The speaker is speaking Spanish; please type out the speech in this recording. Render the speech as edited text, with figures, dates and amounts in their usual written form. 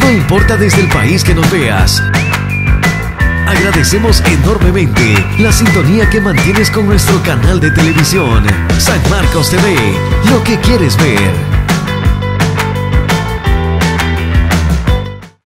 No importa desde el país que nos veas. Agradecemos enormemente la sintonía que mantienes con nuestro canal de televisión, San Marcos TV, lo que quieres ver.